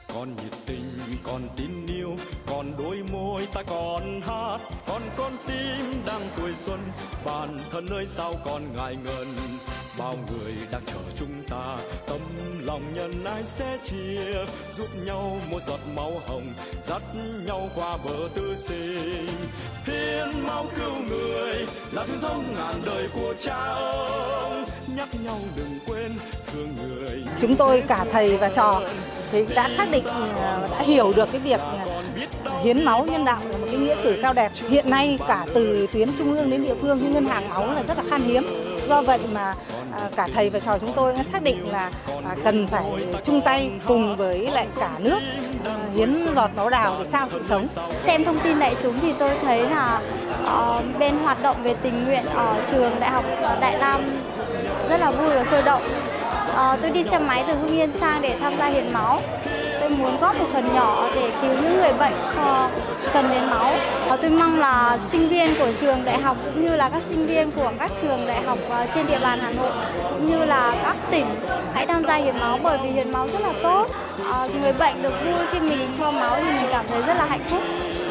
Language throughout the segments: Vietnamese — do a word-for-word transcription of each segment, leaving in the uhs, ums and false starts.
Còn nhiệt tình, còn tin yêu, còn đôi môi ta còn hát, còn con tim đang tuổi xuân, bản thân ơi sao còn ngại ngần. Bao người đang chờ chúng ta, tấm lòng nhân ái sẽ chia, giúp nhau một giọt máu hồng, dắt nhau qua bờ tư sinh. Hiến máu cứu người là truyền thống ngàn đời của cha ông, nhắc nhau đừng quên thương người. Chúng tôi cả thầy và trò thì đã xác định, đã hiểu được cái việc hiến máu nhân đạo là một cái nghĩa cử cao đẹp. Hiện nay cả từ tuyến trung ương đến địa phương cái ngân hàng máu là rất là khan hiếm. Do vậy mà cả thầy và trò chúng tôi đã xác định là cần phải chung tay cùng với lại cả nước hiến giọt máu đào để trao sự sống. Xem thông tin đại chúng thì tôi thấy là uh, bên hoạt động về tình nguyện ở trường Đại học Đại Nam rất là vui và sôi động. Uh, tôi đi xe máy từ Hưng Yên sang để tham gia hiến máu. Tôi muốn góp một phần nhỏ để cứu những người bệnh uh, cần đến máu. Uh, tôi mong là sinh viên của trường đại học cũng như là các sinh viên của các trường đại học uh, trên địa bàn Hà Nội cũng như là các tỉnh hãy tham gia hiến máu, bởi vì hiến máu rất là tốt. Uh, người bệnh được vui khi mình cho máu thì mình cảm thấy rất là hạnh phúc.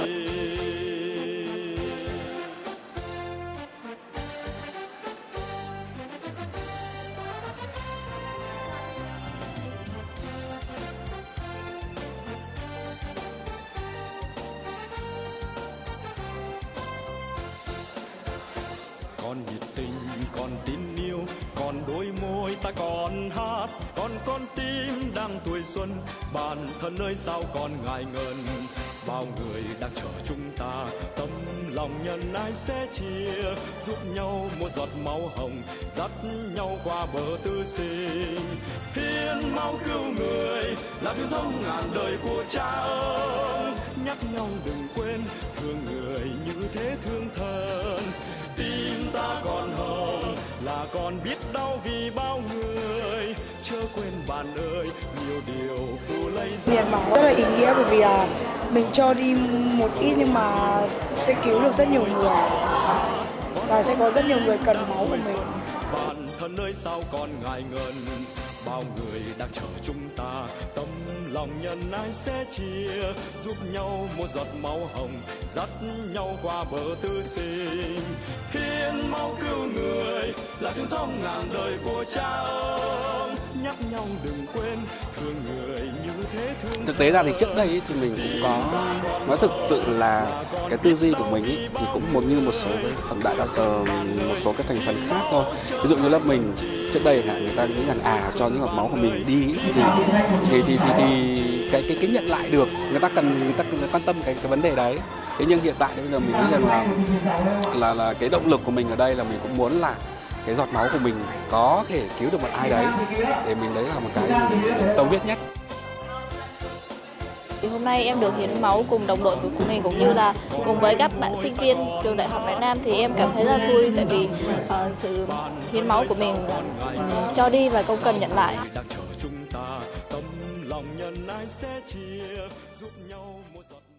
Còn nhiệt tình, còn tin yêu, còn đôi môi ta còn hát, còn con tim đang tuổi xuân, bản thân ơi sao còn ngại ngần. Bao người đang chờ chúng ta, tấm lòng nhân ái sẽ chia, giúp nhau một giọt máu hồng, dắt nhau qua bờ tư sinh. Hiến máu cứu người là truyền thống ngàn đời của cha ông, nhắc nhau đừng quên thương người như thế thương thân. Tim ta còn hồng là còn biết đau vì bao người, chớ quên bạn ơi nhiều điều phù lấy. Hiến máu rất là ý nghĩa bởi vì là mình cho đi một ít nhưng mà sẽ cứu được rất nhiều người và sẽ có rất nhiều người cần máu của mình. Bản thân ơi sao còn ngại ngần, bao người đang chờ chúng ta, tấm lòng nhân ái sẽ chia, giúp nhau một giọt máu hồng, dắt nhau qua bờ tư sinh. Hiến máu cứu người là truyền thống ngàn đời của cha ông, nhắc nhau đừng quên thương người như thế thương. Thực tế ra thì trước đây ý, thì mình cũng có nói thực sự là cái tư duy của mình ý, thì cũng một như một số cái phần đại đa số một số cái thành phần khác thôi. Ví dụ như lớp mình trước đây là người ta nghĩ rằng à cho những giọt máu của mình đi ý, thì thì thì thì, thì cái cái cái nhận lại được, người ta cần người ta cần quan tâm cái cái vấn đề đấy. Thế nhưng hiện tại bây giờ mình nghĩ rằng là là là cái động lực của mình ở đây là mình cũng muốn là cái giọt máu của mình có thể cứu được một ai đấy, để mình đấy là một cái tâm huyết nhất. Hôm nay em được hiến máu cùng đồng đội của mình cũng như là cùng với các bạn sinh viên trường Đại học Đại Nam thì em cảm thấy rất vui, tại vì uh, sự hiến máu của mình um, cho đi và không cần nhận lại. Đang chờ chúng ta, tấm lòng nhân ái sẽ chia, giúp nhau một giọt